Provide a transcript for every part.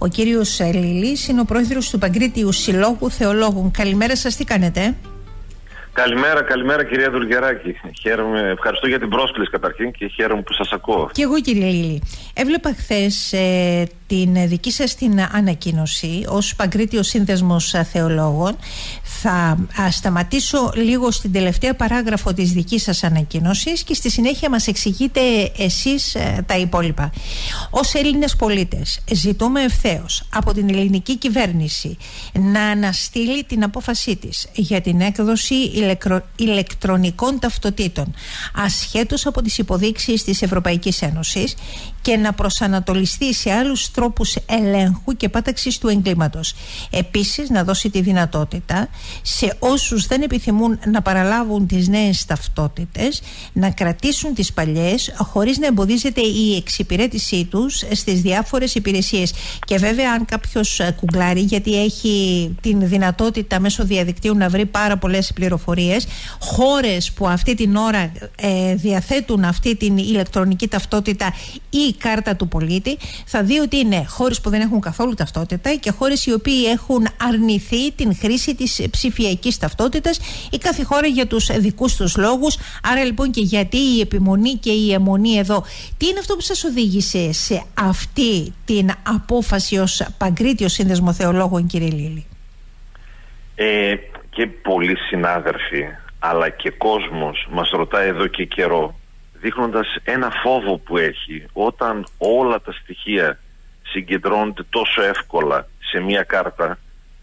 Ο κύριος Λίλης είναι ο πρόεδρος του Παγκρίτιου Συλλόγου Θεολόγων. Καλημέρα σας, τι κάνετε? Καλημέρα κυρία Δουλγεράκη. Ευχαριστώ για την πρόσκληση καταρχήν και χαίρομαι που σας ακούω. Και εγώ κύριε Λίλη. Έβλεπα χθες την δική σας την ανακοίνωση ως Παγκρίτιος Σύνδεσμος Θεολόγων. Θα σταματήσω λίγο στην τελευταία παράγραφο της δικής σας ανακοίνωσης και στη συνέχεια μας εξηγείτε εσείς τα υπόλοιπα. Ως Έλληνες πολίτες ζητούμε ευθέως από την ελληνική κυβέρνηση να αναστείλει την απόφασή της για την έκδοση ηλεκτρονικών ταυτοτήτων ασχέτως από τις υποδείξεις της Ευρωπαϊκής Ένωσης και να προσανατολιστεί σε άλλους τρόπους ελέγχου και πάταξης του εγκλήματος. Επίσης να δώσει τη δυνατότητα σε όσους δεν επιθυμούν να παραλάβουν τις νέες ταυτότητες να κρατήσουν τις παλιές χωρίς να εμποδίζεται η εξυπηρέτησή τους στις διάφορες υπηρεσίες. Και βέβαια αν κάποιος κουγκλάρει, γιατί έχει την δυνατότητα μέσω διαδικτύου να βρει πάρα πολλές πληροφορίες, χώρες που αυτή την ώρα διαθέτουν αυτή την ηλεκτρονική ταυτότητα ή κάρτα του πολίτη, θα δει ότι είναι χώρες που δεν έχουν καθόλου ταυτότητα και χώρες οι οποίοι έχουν αρνηθεί την χρήση της ψηφιακής ταυτότητας, η κάθε χώρα για τους δικούς τους λόγους. Άρα λοιπόν και γιατί η επιμονή και η αιμονή εδώ? Τι είναι αυτό που σας οδήγησε σε αυτή την απόφαση ως Παγκρίτιο Σύνδεσμο Θεολόγων, κύριε Λίλη? Και πολλοί συνάδελφοι αλλά και κόσμος μας ρωτάει εδώ και καιρό, δείχνοντας ένα φόβο που έχει όταν όλα τα στοιχεία συγκεντρώνονται τόσο εύκολα σε μία κάρτα,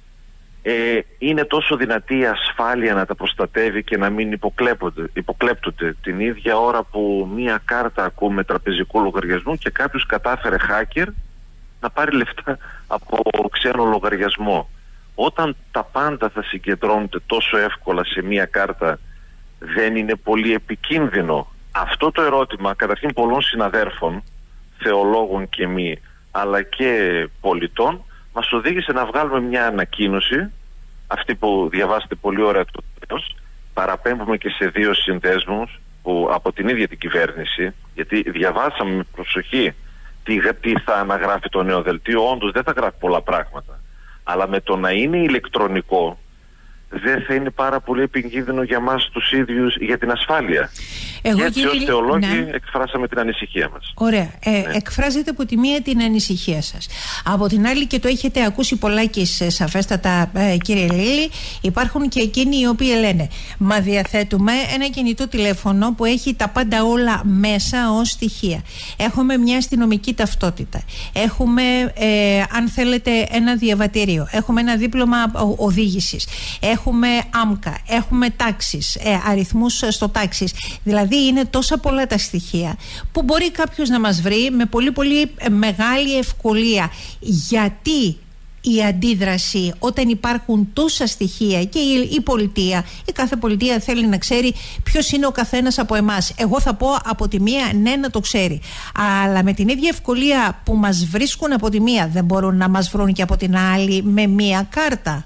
είναι τόσο δυνατή η ασφάλεια να τα προστατεύει και να μην υποκλέπτονται την ίδια ώρα που μία κάρτα ακούμε τραπεζικού λογαριασμού και κάποιος κατάφερε hacker να πάρει λεφτά από ξένο λογαριασμό. Όταν τα πάντα θα συγκεντρώνονται τόσο εύκολα σε μία κάρτα, δεν είναι πολύ επικίνδυνο? Αυτό το ερώτημα καταρχήν πολλών συναδέρφων, θεολόγων και μη, αλλά και πολιτών, μας οδήγησε να βγάλουμε μια ανακοίνωση, αυτή που διαβάσετε πολύ ωραία το τέλος. Παραπέμπουμε και σε 2 συνδέσμους που από την ίδια την κυβέρνηση, γιατί διαβάσαμε με προσοχή τι θα αναγράφει το νέο δελτίο. Όντως δεν θα γράφει πολλά πράγματα, αλλά με το να είναι ηλεκτρονικό δεν θα είναι πάρα πολύ επικίνδυνο για μας τους ίδιους, για την ασφάλεια. Και έτσι ως θεολόγοι εκφράσαμε την ανησυχία μας. Ωραία. Εκφράζετε από τη μία την ανησυχία σας. Από την άλλη, και το έχετε ακούσει πολλάκις σαφέστατα, κύριε Λίλη, υπάρχουν και εκείνοι οι οποίοι λένε μα διαθέτουμε ένα κινητό τηλέφωνο που έχει τα πάντα όλα μέσα ως στοιχεία. Έχουμε μια αστυνομική ταυτότητα. Έχουμε, αν θέλετε, ένα διαβατήριο. Έχουμε ένα δίπλωμα οδήγησης. Έχουμε άμκα, έχουμε τάξεις, αριθμούς στο τάξης. Δηλαδή είναι τόσα πολλά τα στοιχεία που μπορεί κάποιος να μας βρει με πολύ πολύ μεγάλη ευκολία. Γιατί η αντίδραση όταν υπάρχουν τόσα στοιχεία και η πολιτεία, η κάθε πολιτεία θέλει να ξέρει ποιος είναι ο καθένας από εμάς. Εγώ θα πω από τη μία ναι να το ξέρει, αλλά με την ίδια ευκολία που μας βρίσκουν από τη μία δεν μπορούν να μας βρουν και από την άλλη με μία κάρτα?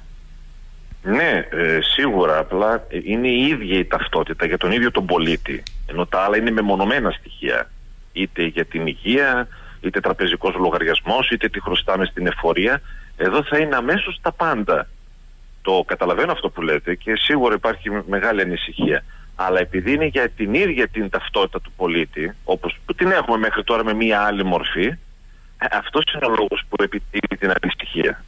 Ναι, σίγουρα, απλά είναι η ίδια η ταυτότητα για τον ίδιο τον πολίτη, ενώ τα άλλα είναι μεμονωμένα στοιχεία, είτε για την υγεία, είτε τραπεζικός λογαριασμός, είτε τι χρωστάμε στην εφορία. Εδώ θα είναι αμέσως τα πάντα. Το καταλαβαίνω αυτό που λέτε και σίγουρα υπάρχει μεγάλη ανησυχία, αλλά επειδή είναι για την ίδια την ταυτότητα του πολίτη, όπως που την έχουμε μέχρι τώρα με μία άλλη μορφή, αυτός είναι ο λόγος που επιτείνει την ανησυχία.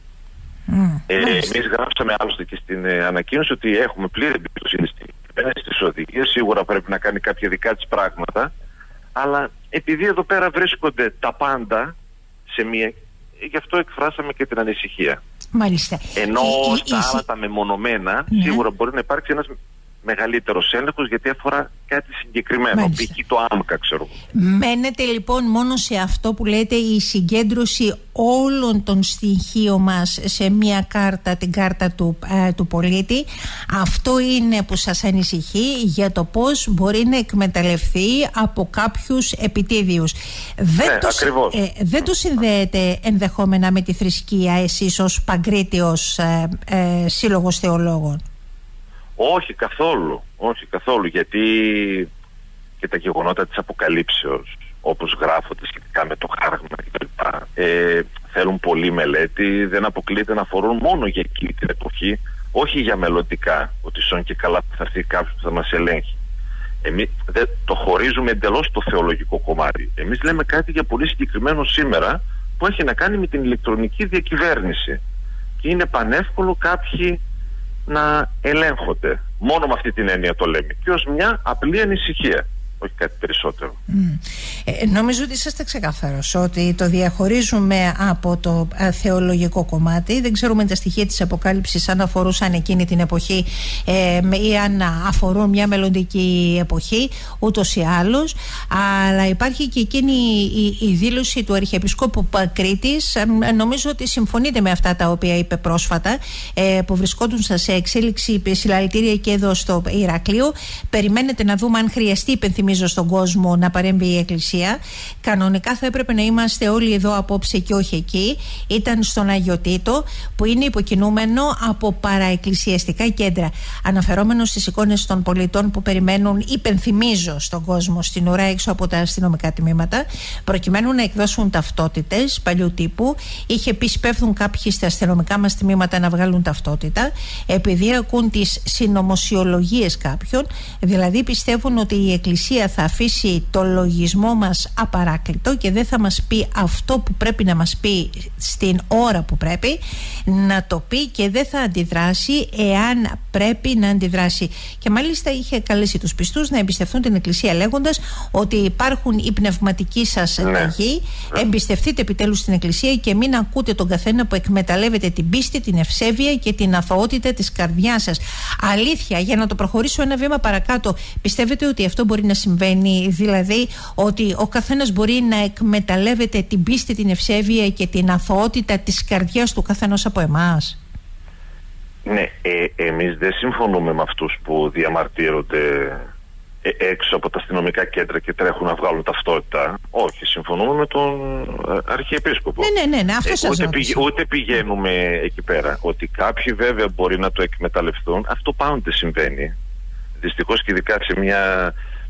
Εμείς γράψαμε άλλωστε και στην ανακοίνωση ότι έχουμε πλήρη εμπιστοσύνη στις οδηγίες. Σίγουρα πρέπει να κάνει κάποια δικά της πράγματα, αλλά επειδή εδώ πέρα βρίσκονται τα πάντα σε μία, γι' αυτό εκφράσαμε και την ανησυχία. Μάλιστα. Ενώ στα άλλα τα μεμονωμένα, σίγουρα μπορεί να υπάρξει ένας μεγαλύτερος έλεγχος, γιατί αφορά κάτι συγκεκριμένο. Π.χ. το άμκα, ξέρω. Μένετε λοιπόν μόνο σε αυτό που λέτε η συγκέντρωση όλων των στοιχείων μας σε μια κάρτα, την κάρτα του πολίτη. Αυτό είναι που σας ανησυχεί για το πώς μπορεί να εκμεταλλευτεί από κάποιους επιτίδιους. Δεν το συνδέετε ενδεχόμενα με τη θρησκεία εσείς ως Παγκρίτιος Σύλλογος Θεολόγων? Όχι καθόλου, γιατί και τα γεγονότα της Αποκαλύψεως, όπως γράφονται σχετικά με το χάραγμα κτλ. Θέλουν πολλή μελέτη, δεν αποκλείεται να αφορούν μόνο για εκείνη την εποχή, όχι για μελλοντικά, ότι σόν και καλά θα έρθει κάποιος που θα μας ελέγχει. Εμείς το χωρίζουμε εντελώς το θεολογικό κομμάτι. Εμείς λέμε κάτι για πολύ συγκεκριμένο σήμερα που έχει να κάνει με την ηλεκτρονική διακυβέρνηση. Και είναι πανεύκολο κάποιοι να ελέγχονται. Μόνο με αυτή την έννοια το λέμε. Και ως μια απλή ανησυχία. Όχι κάτι περισσότερο. Νομίζω ότι είσαστε ξεκάθαρος ότι το διαχωρίζουμε από το θεολογικό κομμάτι. Δεν ξέρουμε τα στοιχεία της Αποκάλυψης αν αφορούσαν εκείνη την εποχή ή αν αφορούν μια μελλοντική εποχή, ούτως ή άλλως. Αλλά υπάρχει και εκείνη η δήλωση του Αρχιεπισκόπου Κρήτης. Νομίζω ότι συμφωνείτε με αυτά τα οποία είπε πρόσφατα, που βρισκόντουσαν σε εξέλιξη συλλαλητήρια και εδώ στο Ηράκλειο. Περιμένετε να δούμε αν χρειαστεί, υπενθυμίζω στον κόσμο, να παρέμβει η Εκκλησία. Κανονικά θα έπρεπε να είμαστε όλοι εδώ απόψε και όχι εκεί. Ήταν στον Άγιο Τίτο, που είναι υποκινούμενο από παραεκκλησιαστικά κέντρα. Αναφερόμενο στις εικόνες των πολιτών που περιμένουν, υπενθυμίζω στον κόσμο, στην ουρά έξω από τα αστυνομικά τμήματα, προκειμένου να εκδώσουν ταυτότητες παλιού τύπου. Είχε πει σπέφτουν κάποιοι στα αστυνομικά μας τμήματα να βγάλουν ταυτότητα, επειδή ακούν τις συνωμοσιολογίες κάποιων, δηλαδή πιστεύουν ότι η Εκκλησία θα αφήσει το λογισμό μας απαράκλητο και δεν θα μας πει αυτό που πρέπει να μας πει στην ώρα που πρέπει να το πει και δεν θα αντιδράσει εάν πρέπει να αντιδράσει. Και μάλιστα είχε καλέσει τους πιστούς να εμπιστευτούν την Εκκλησία, λέγοντας ότι υπάρχουν οι πνευματικοί σας ταγοί. Εμπιστευτείτε επιτέλους την Εκκλησία και μην ακούτε τον καθένα που εκμεταλλεύεται την πίστη, την ευσέβεια και την αθωότητα της καρδιάς σας. Αλήθεια, για να το προχωρήσω ένα βήμα παρακάτω, πιστεύετε ότι αυτό μπορεί να συμβαίνει, δηλαδή ότι ο καθένας μπορεί να εκμεταλλεύεται την πίστη, την ευσέβεια και την αθωότητα της καρδιάς του καθενός από εμάς? Ναι, εμείς δεν συμφωνούμε με αυτούς που διαμαρτύρονται έξω από τα αστυνομικά κέντρα και τρέχουν να βγάλουν ταυτότητα. Όχι, συμφωνούμε με τον Αρχιεπίσκοπο. Ναι, αυτό σας ρώτησα. Ούτε πηγαίνουμε εκεί πέρα. Ότι κάποιοι βέβαια μπορεί να το εκμεταλλευτούν, αυτό πάντοτε συμβαίνει. Δυστυχώς και ειδικά σε μια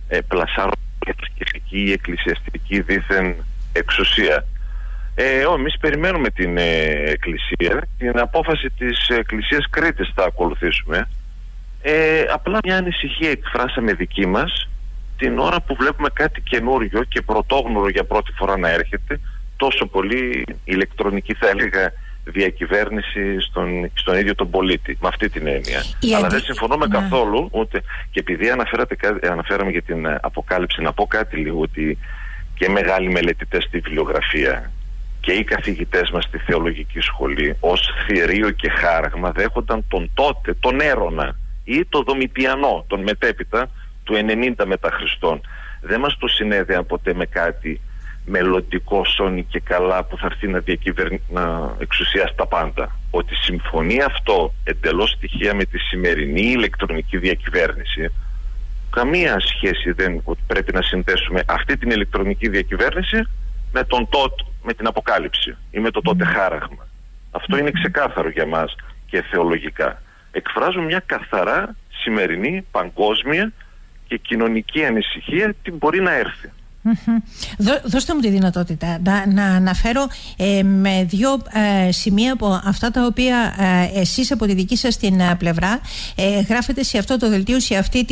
πλασάρωκη εκκλησιαστική δήθεν εξουσία. Εμείς περιμένουμε την Εκκλησία, την απόφαση της Εκκλησίας Κρήτης θα ακολουθήσουμε. Απλά μια ανησυχία εκφράσαμε δική μας την ώρα που βλέπουμε κάτι καινούριο και πρωτόγνωρο για πρώτη φορά να έρχεται, τόσο πολύ ηλεκτρονική θα έλεγα διακυβέρνηση στον ίδιο τον πολίτη, με αυτή την έννοια. Αλλά δεν συμφωνούμε καθόλου, ούτε, και επειδή αναφέραμε για την Αποκάλυψη, να πω κάτι λίγο, ότι και μεγάλοι μελετητές στη βιβλιογραφία και οι καθηγητές μας στη θεολογική σχολή ως θηρίο και χάραγμα δέχονταν τον τότε, τον Έρωνα ή τον Δομητιανό, τον μετέπειτα του 90 μετά Χριστόν. Δεν μας το συνέδεαν ποτέ με κάτι μελλοντικό σώνει και καλά που θα έρθει να εξουσιάσει τα πάντα. Ότι συμφωνεί αυτό εντελώς στοιχεία με τη σημερινή ηλεκτρονική διακυβέρνηση. Καμία σχέση δεν ότι πρέπει να συνδέσουμε αυτή την ηλεκτρονική διακυβέρνηση με την Αποκάλυψη ή με το τότε χάραγμα. Αυτό είναι ξεκάθαρο για μας και θεολογικά. Εκφράζουμε μια καθαρά σημερινή, παγκόσμια και κοινωνική ανησυχία τι μπορεί να έρθει. Δώστε μου τη δυνατότητα να αναφέρω με δύο σημεία από αυτά τα οποία εσείς από τη δική σας την πλευρά γράφετε σε αυτό το δελτίο, σε αυτή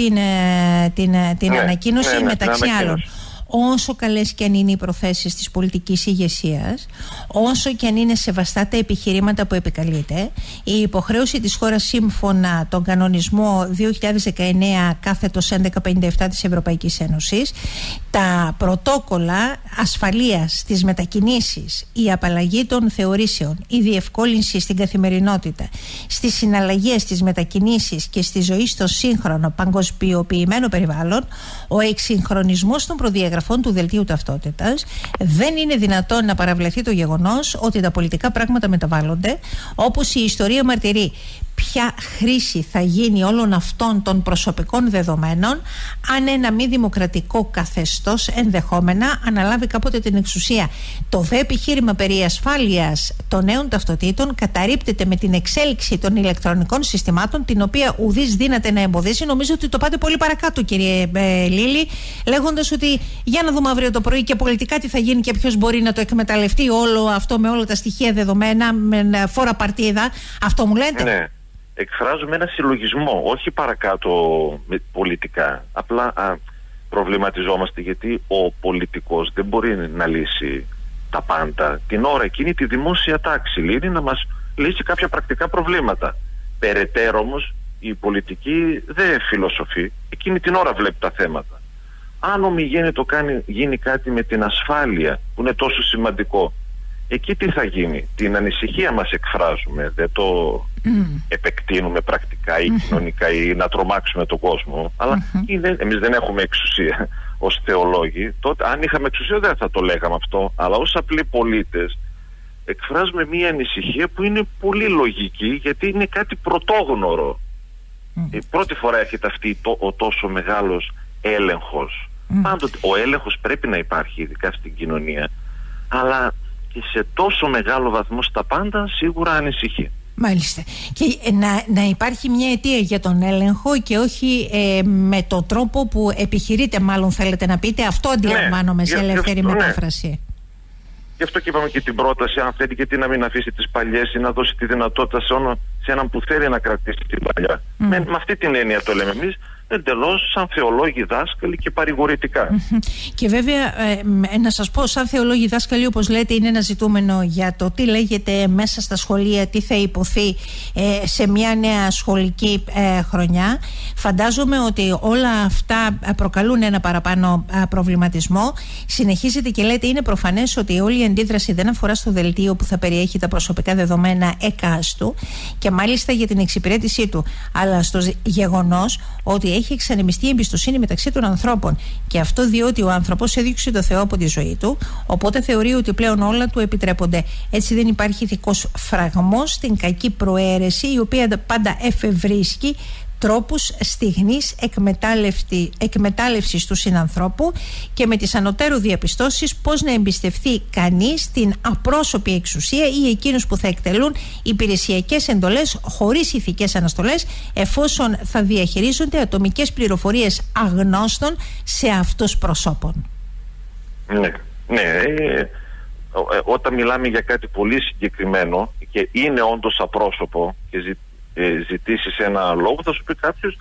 την ανακοίνωση, μεταξύ άλλων. Όσο καλές και αν είναι οι προθέσεις της πολιτικής ηγεσίας, όσο και αν είναι σεβαστά τα επιχειρήματα που επικαλείται, η υποχρέωση της χώρας σύμφωνα τον κανονισμό 2019/1157 της Ευρωπαϊκής Ένωσης, τα πρωτόκολλα ασφαλείας στις μετακινήσεις, η απαλλαγή των θεωρήσεων, η διευκόλυνση στην καθημερινότητα, στις συναλλαγές, στις μετακινήσεις και στη ζωή στο σύγχρονο παγκοσμιοποιημένο περιβάλλον, ο εξυγχρονισμός των προδιαγραφών του δελτίου ταυτότητας, δεν είναι δυνατόν να παραβλεφθεί το γεγονός ότι τα πολιτικά πράγματα μεταβάλλονται, όπως η ιστορία μαρτυρεί. ποια χρήση θα γίνει όλων αυτών των προσωπικών δεδομένων αν ένα μη δημοκρατικό καθεστώς ενδεχόμενα αναλάβει κάποτε την εξουσία. Το δε επιχείρημα περί ασφάλειας των νέων ταυτοτήτων καταρρίπτεται με την εξέλιξη των ηλεκτρονικών συστημάτων, την οποία ουδής δύναται να εμποδίσει. Νομίζω ότι το πάτε πολύ παρακάτω, κύριε Λίλη, λέγοντας ότι για να δούμε αύριο το πρωί και πολιτικά τι θα γίνει και ποιος μπορεί να το εκμεταλλευτεί όλο αυτό με όλα τα στοιχεία δεδομένα, με φόρα παρτίδα. Αυτό μου λέτε? Ναι. Εκφράζουμε ένα συλλογισμό, όχι παρακάτω πολιτικά. Απλά προβληματιζόμαστε γιατί ο πολιτικός δεν μπορεί να λύσει τα πάντα. Την ώρα εκείνη τη δημόσια τάξη λύνει να μας λύσει κάποια πρακτικά προβλήματα. Περαιτέρω όμως η πολιτική δεν φιλοσοφεί, εκείνη την ώρα βλέπει τα θέματα. Αν ομιγέννητο γίνει κάτι με την ασφάλεια που είναι τόσο σημαντικό, εκεί τι θα γίνει? Την ανησυχία μας εκφράζουμε, δεν το επεκτείνουμε πρακτικά ή κοινωνικά ή να τρομάξουμε τον κόσμο, αλλά εμείς δεν έχουμε εξουσία ως θεολόγοι. Τότε, αν είχαμε εξουσία δεν θα το λέγαμε αυτό, αλλά ως απλοί πολίτες εκφράζουμε μία ανησυχία που είναι πολύ λογική, γιατί είναι κάτι πρωτόγνωρο. Η πρώτη φορά έρχεται ο τόσο μεγάλος έλεγχος. Πάντοτε ο έλεγχος πρέπει να υπάρχει, ειδικά στην κοινωνία, αλλά και σε τόσο μεγάλο βαθμό στα πάντα σίγουρα ανησυχεί. Μάλιστα. Και να υπάρχει μια αιτία για τον έλεγχο και όχι με τον τρόπο που επιχειρείτε, μάλλον θέλετε να πείτε. Αυτό αντιλαμβάνομαι σε ελεύθερη μετάφραση. Γι' αυτό και είπαμε και την πρόταση, αν θέλει, γιατί να μην αφήσει τις παλιές ή να δώσει τη δυνατότητα σε έναν που θέλει να κρατήσει την παλιά. Με αυτή την έννοια το λέμε εμείς, εντελώς σαν θεολόγοι δάσκαλοι και παρηγορητικά. Και βέβαια να σας πω, σαν θεολόγοι δάσκαλοι, όπως λέτε, είναι ένα ζητούμενο για το τι λέγεται μέσα στα σχολεία, τι θα υποθεί σε μια νέα σχολική χρονιά. Φαντάζομαι ότι όλα αυτά προκαλούν ένα παραπάνω προβληματισμό. Συνεχίζετε και λέτε, είναι προφανές ότι όλη η αντίδραση δεν αφορά στο δελτίο που θα περιέχει τα προσωπικά δεδομένα εκάστου και μάλιστα για την εξυπηρέτησή του, αλλά στο γεγονός ότι έχει εξανεμιστεί η εμπιστοσύνη μεταξύ των ανθρώπων. Και αυτό διότι ο άνθρωπος έδιωξε το Θεό από τη ζωή του, οπότε θεωρεί ότι πλέον όλα του επιτρέπονται. Έτσι δεν υπάρχει ηθικός φραγμός στην κακή προαίρεση, η οποία πάντα εφευρίσκει τρόπους στιγνής εκμετάλλευσης του συνανθρώπου και με τις ανωτέρου διαπιστώσεις πώς να εμπιστευτεί κανείς την απρόσωπη εξουσία ή εκείνους που θα εκτελούν υπηρεσιακές εντολές χωρίς ηθικές αναστολές, εφόσον θα διαχειρίζονται ατομικές πληροφορίες αγνώστων σε αυτούς προσώπων. Όταν μιλάμε για κάτι πολύ συγκεκριμένο και είναι όντως απρόσωπο και ζητήσεις ένα λόγο, θα σου πει κάποιος,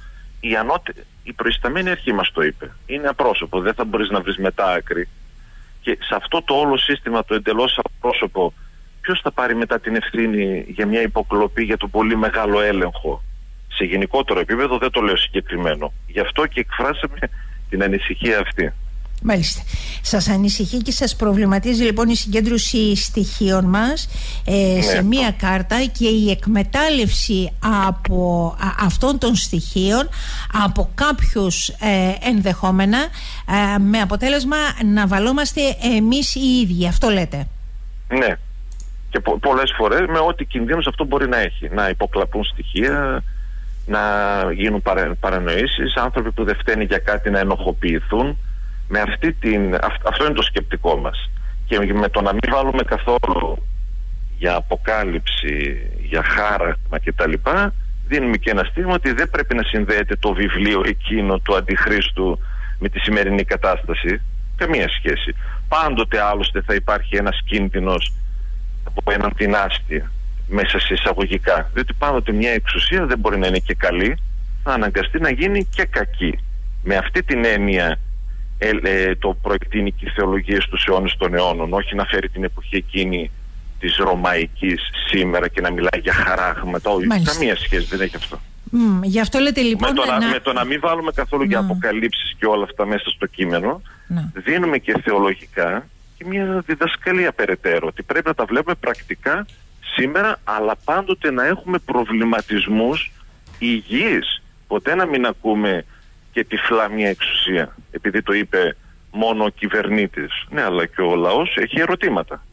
η προϊσταμένη αρχή μας το είπε. Είναι απρόσωπο, δεν θα μπορείς να βρεις μετά άκρη. Και σε αυτό το όλο σύστημα, το εντελώς απρόσωπο, ποιος θα πάρει μετά την ευθύνη για μια υποκλοπή, για τον πολύ μεγάλο έλεγχο? Σε γενικότερο επίπεδο, δεν το λέω συγκεκριμένο. Γι' αυτό και εκφράσαμε την ανησυχία αυτή. Μάλιστα. Σας ανησυχεί και σας προβληματίζει λοιπόν η συγκέντρωση στοιχείων μας σε μία κάρτα και η εκμετάλλευση από αυτών των στοιχείων από κάποιους ενδεχόμενα, με αποτέλεσμα να βαλόμαστε εμείς οι ίδιοι. Αυτό λέτε? Ναι. Και πολλές φορές με ό,τι κινδύνους αυτό μπορεί να έχει. Να υποκλαπούν στοιχεία, να γίνουν παρανοήσεις, άνθρωποι που δεν φταίνουν για κάτι να ενοχοποιηθούν. Με αυτό είναι το σκεπτικό μας. Και με το να μην βάλουμε καθόλου για αποκάλυψη, για χάραμα κτλ., δίνουμε και ένα στίγμα ότι δεν πρέπει να συνδέεται το βιβλίο εκείνο του Αντιχρίστου με τη σημερινή κατάσταση. Καμία σχέση. Πάντοτε άλλωστε θα υπάρχει ένας κίνδυνος από έναν δυνάστη, μέσα σε εισαγωγικά. Διότι πάντοτε μια εξουσία δεν μπορεί να είναι και καλή, θα αναγκαστεί να γίνει και κακή. Με αυτή την έννοια το προεκτείνει και η θεολογία στους αιώνες των αιώνων, όχι να φέρει την εποχή εκείνη της Ρωμαϊκής σήμερα και να μιλάει για χαράγματα. Όχι, καμία σχέση δεν έχει αυτό. Γι' αυτό λέτε λοιπόν με το να μην βάλουμε καθόλου για αποκαλύψεις και όλα αυτά μέσα στο κείμενο, δίνουμε και θεολογικά και μια διδασκαλία περαιτέρω, ότι πρέπει να τα βλέπουμε πρακτικά σήμερα, αλλά πάντοτε να έχουμε προβληματισμούς υγιείς. Ποτέ να μην ακούμε και τυφλά μια εξουσία, επειδή το είπε μόνο ο κυβερνήτης. Ναι, αλλά και ο λαός έχει ερωτήματα.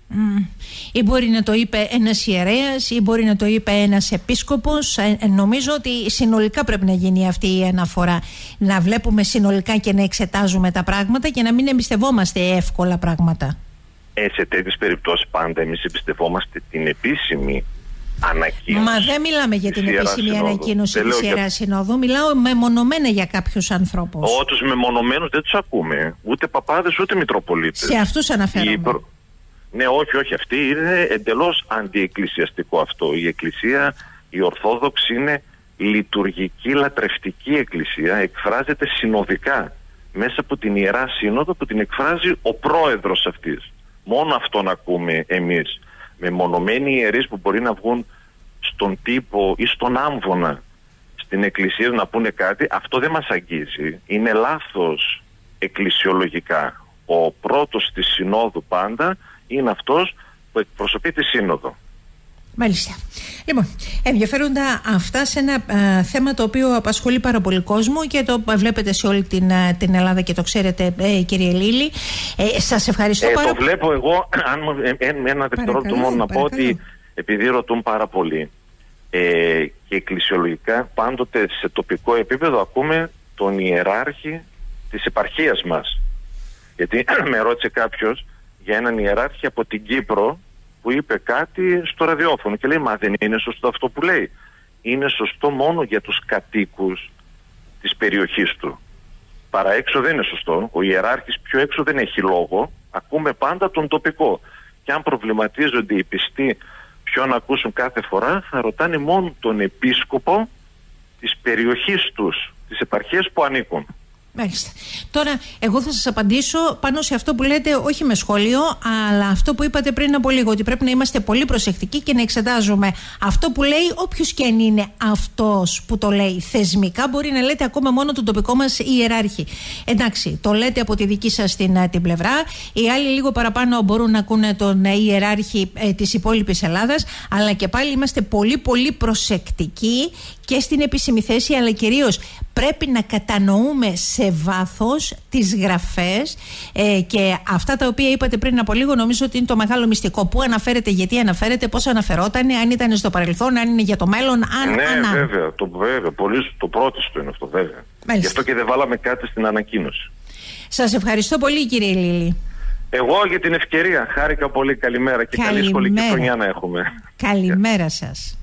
Ή μπορεί να το είπε ένας ιερέας ή μπορεί να το είπε ένας επίσκοπος. Νομίζω ότι συνολικά πρέπει να γίνει αυτή η αναφορά, να βλέπουμε συνολικά και να εξετάζουμε τα πράγματα και να μην εμπιστευόμαστε εύκολα πράγματα. Σε τέτοιες περιπτώσεις πάντα εμείς εμπιστευόμαστε την επίσημη ανακοίνωση. Μα δεν μιλάμε για την επίσημη ανακοίνωση της Ιεράς Συνόδου, μιλάω μεμονωμένα για κάποιους ανθρώπους. Τους μεμονωμένους δεν τους ακούμε, ούτε παπάδες ούτε μητροπολίτες. Σε αυτούς αναφέρομαι. Ναι, όχι, αυτή είναι εντελώς αντιεκκλησιαστικό αυτό. Η Εκκλησία, η Ορθόδοξη, είναι λειτουργική, λατρευτική εκκλησία, εκφράζεται συνοδικά μέσα από την Ιερά Σύνοδο που την εκφράζει ο πρόεδρος αυτής. Μόνο αυτόν ακούμε εμείς. Μεμονωμένοι ιερείς που μπορεί να βγουν στον τύπο ή στον άμβονα στην εκκλησία να πούνε κάτι, αυτό δεν μας αγγίζει. Είναι λάθος εκκλησιολογικά. Ο πρώτος της Συνόδου πάντα είναι αυτός που εκπροσωπεί τη Σύνοδο. Μάλιστα. Λοιπόν, ενδιαφέροντα αυτά σε ένα θέμα το οποίο απασχολεί πάρα πολύ κόσμο και το βλέπετε σε όλη την Ελλάδα και το ξέρετε, κύριε Λίλη. Σας ευχαριστώ πάρα πολύ. Το βλέπω εγώ, ένα δευτερόλεπτο μόνο να πω ότι επειδή ρωτούν πάρα πολύ και εκκλησιολογικά πάντοτε σε τοπικό επίπεδο ακούμε τον ιεράρχη της επαρχίας μας. Γιατί με ρώτησε κάποιος για έναν ιεράρχη από την Κύπρο που είπε κάτι στο ραδιόφωνο και λέει μα δεν είναι σωστό αυτό που λέει. Είναι σωστό μόνο για τους κατοίκους της περιοχής του. Παρά έξω δεν είναι σωστό. Ο ιεράρχης πιο έξω δεν έχει λόγο. Ακούμε πάντα τον τοπικό. Και αν προβληματίζονται οι πιστοί ποιον ακούσουν κάθε φορά, θα ρωτάνε μόνο τον επίσκοπο της περιοχής τους, της επαρχίας που ανήκουν. Μάλιστα. Τώρα, εγώ θα σας απαντήσω πάνω σε αυτό που λέτε, όχι με σχόλιο, αλλά αυτό που είπατε πριν από λίγο, ότι πρέπει να είμαστε πολύ προσεκτικοί και να εξετάζουμε αυτό που λέει, όποιος και αν είναι αυτός που το λέει. Θεσμικά μπορεί να λέτε ακόμα μόνο τον τοπικό μας ιεράρχη. Εντάξει, το λέτε από τη δική σας την πλευρά. Οι άλλοι λίγο παραπάνω μπορούν να ακούνε τον ιεράρχη της υπόλοιπης Ελλάδας, αλλά και πάλι είμαστε πολύ πολύ προσεκτικοί και στην επίσημη θέση, αλλά κυρίως πρέπει να κατανοούμε σε βάθος τις γραφές και αυτά τα οποία είπατε πριν από λίγο. Νομίζω ότι είναι το μεγάλο μυστικό. Πού αναφέρεται, γιατί αναφέρεται, πώς αναφερόταν, αν ήταν στο παρελθόν, αν είναι για το μέλλον. Βέβαια, το πρώτο του είναι αυτό, βέβαια. Μάλιστα. Γι' αυτό και δεν βάλαμε κάτι στην ανακοίνωση. Σας ευχαριστώ πολύ, κύριε Λίλη. Εγώ για την ευκαιρία χάρηκα πολύ. Καλημέρα και καλή σχολική χρονιά να έχουμε. Καλημέρα σας.